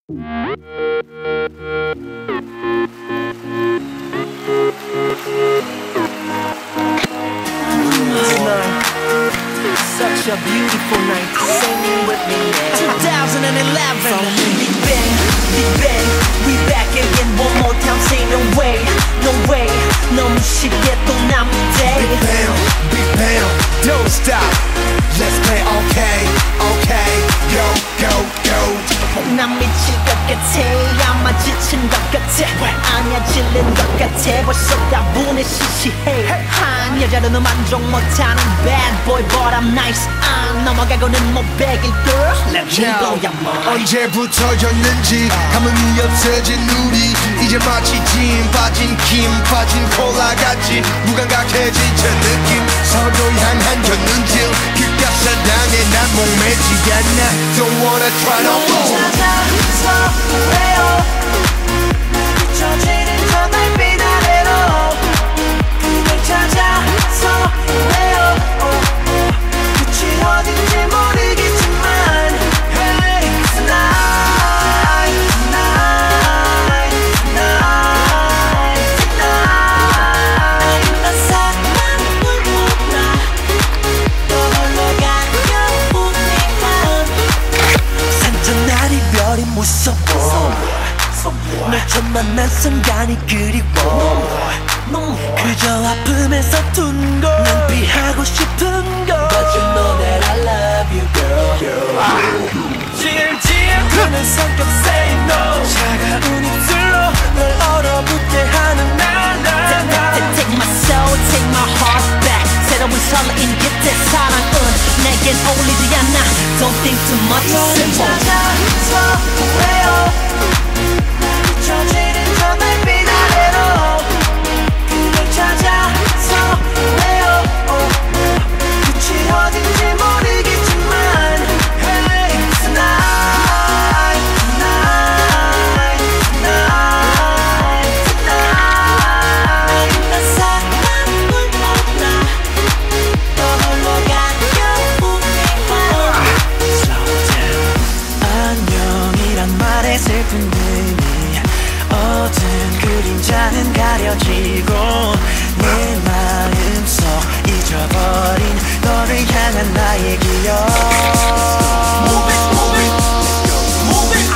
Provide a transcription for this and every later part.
Such a beautiful night. Sing with me now. 2011. From Big Bang, Big Bang. We back again one more time. Say no way, no way. 너무 쉽게 또 남은 day. Big Bang, Big Bang. Don't stop. Let's play okay, okay. Go, go, go. 난 미칠 것 같아. 아마 지친 것 같아. 아니야 질린 것 같아. 벌써 다분해 시시해. 한 여자로는 만족 못하는 bad boy but I'm nice. 안 넘어가고는 못 베길 girl. Let me blow your mind. 언제부터였는지 감흥이 없어진 우리 이제 마치 진 빠진 김 빠진 콜라 같이 무감각해진 저 느낌 서로 향한 곁눈질 그깟 사랑에 난 목매지 않아 Don't wanna try no more 찾아서 왜요 비춰지는 저 달빛 아래로 그댈 찾아서 왜요 끝이 어딘지 모르겠지만 Hey tonight tonight tonight tonight 난 사랑을 몰라 또 홀로 가요 우리만 산전날이 별이 무서워 널 처음 만난 순간이 그리워 그저 아픔에서 둔 걸 난 피하고 싶은 걸 But you know that I love you girl 지을지을 성격 say no 차가운 입술로 널 얼어붙게 하는 날 Take my soul, take my heart back 새로운 설레임 곁에 사랑은 내겐 어울리지 않아 Don't think too much 너를 찾아서 왜요 비춰지는 저 달빛 아래로 그댈 찾아서 왜요 끝이 어딘지 모르겠지만 Hey tonight tonight tonight tonight 난 사랑을 몰라 또 홀로 가요 우리만 Slow down 안녕이란 말에 슬픈 의미 어두운 그림자는 가려지고 내 마음속 잊어버린 너를 향한 나의 기억 Move it, move it, move it,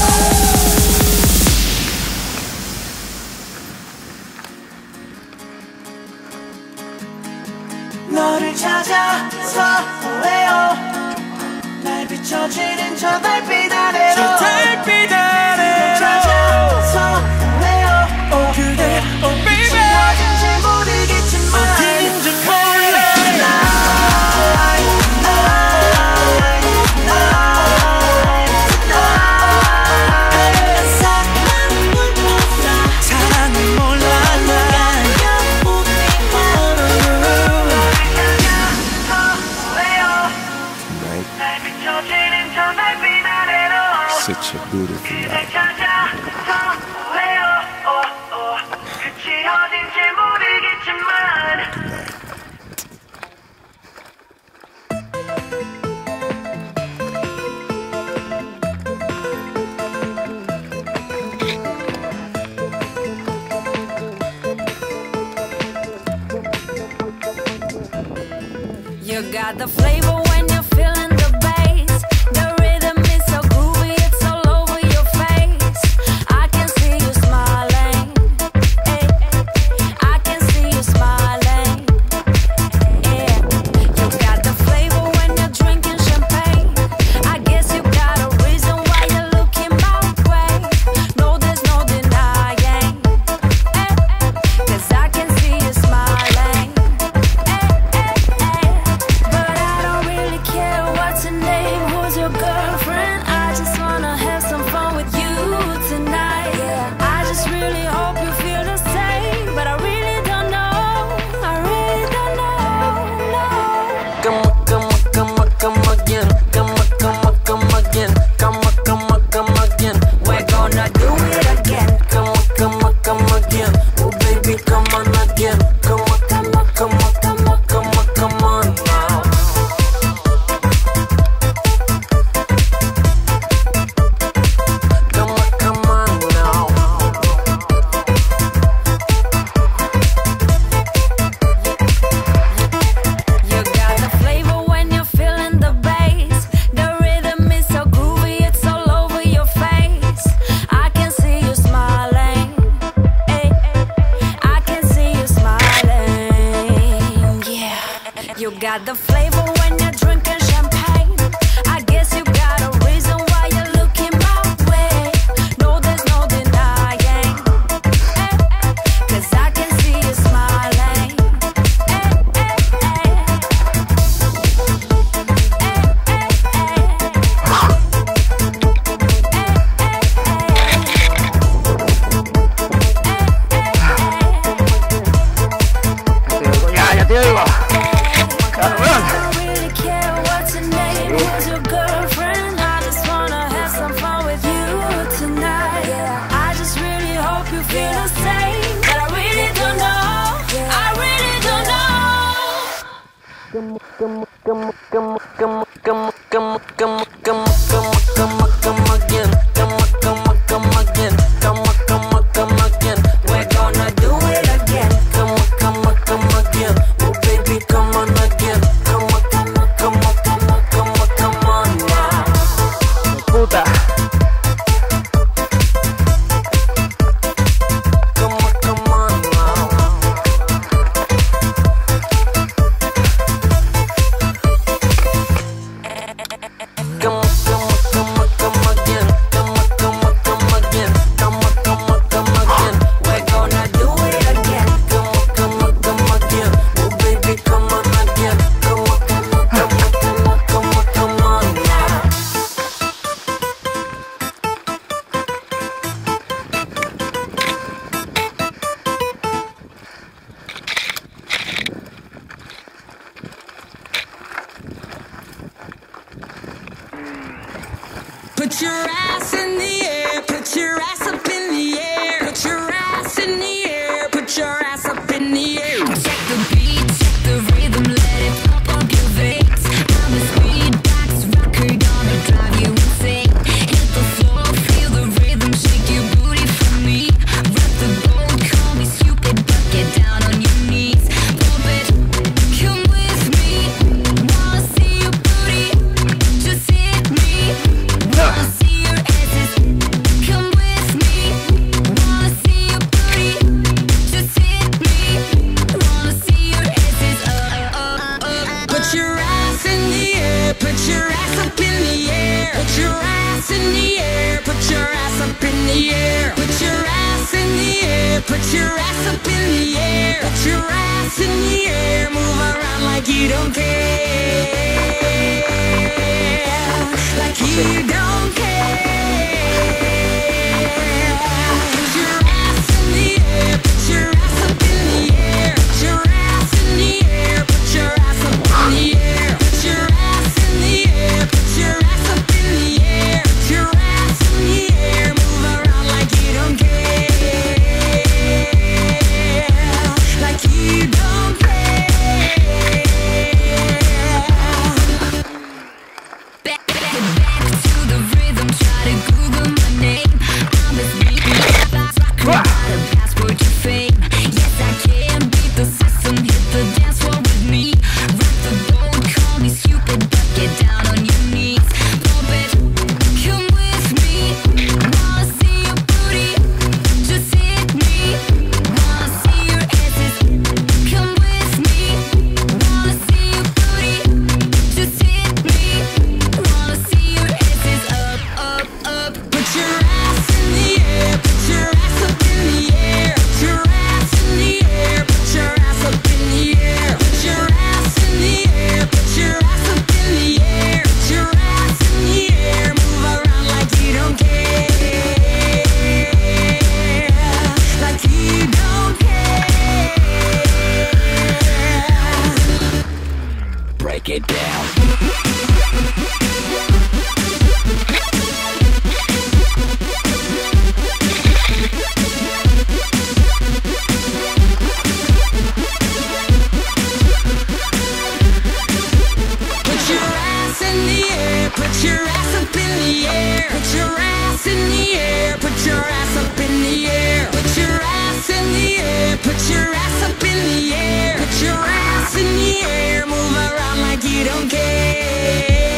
너를 찾아서 왜요 날 비춰지는 저 달빛 아래로 저 달빛 아래로 찾아서 왜요 그대 baby 어딘지 모르겠지만 어딘지 몰라 Tonight tonight tonight 사랑을 몰라 사랑을 몰라 난 날 비춰지는 저 달빛 아래로 Such a beautiful night 찾아서 왜요 끝이 어딘지 모르겠지만 You got the flavor when you're feeling the bass. The rhythm is so groovy, it's all over your face. I can see you smiling. Hey, I can see you smiling. Yeah, you got the flavor when you're drinking champagne. I guess you got a reason why you're looking my way. No, there's no denying. Hey, 'cause I can see you smiling. But I don't really got the flavor when you're drinking champagne. I guess you got a reason why you're looking my way. No, there's no denying, 'cause I can see you smiling. Ya te oigo. Put your ass in the air, put your ass up in the air, put your ass in the air, put your ass up in the air. Check the beat, check the rhythm, let it pump up your veins. I'm a speed box rocker, gonna drive you insane. Hit the floor, feel the rhythm, shake your booty for me. Rock the boat, call me stupid, but get down on your knees. Pump it, come with me, wanna see your booty, just hit me. Wanna see your asses, come with me. Wanna see your booty, just hit me. Wanna see your asses up, up, up. Put your ass in the air, put your ass up in the air. Put your ass in the air, put your ass up in the air. Put your ass in the air, put your ass up in the air. Put your ass in the air, move around like you don't care. Like you don't care. Put your ass in the air, put your ass up in the air. Put your ass in the air, put your ass up in the air. Put your ass in the air, put your ass up in the air. Put your ass in the air, move around like you don't care. Like you don't care. Back to the rhythm, try to Google my name. I'm a speaking box rocker, got a passport to fame. Yes, I can beat the system, hit the dance floor with me. Rock the boat, call me stupid, but get down on your knees. Pump it, come with me. Wanna see your booty, just hit me. Wanna see your asses, come with me. Wanna see your booty, just hit me. Wanna see your asses up, up, up. Put your ass in the air, put your ass up in the air. Put your ass in the air, put your ass up in the air. Put your ass in the air, put your ass up in the air. Put your ass in the air, move around like you don't care. Like you don't care. Break it down. Put your ass in the air, put your ass up in the air. Put your ass in the air, put your ass up in the air. Put your ass in the air, put your ass up in the air. Put your ass in the air, move around like you don't care.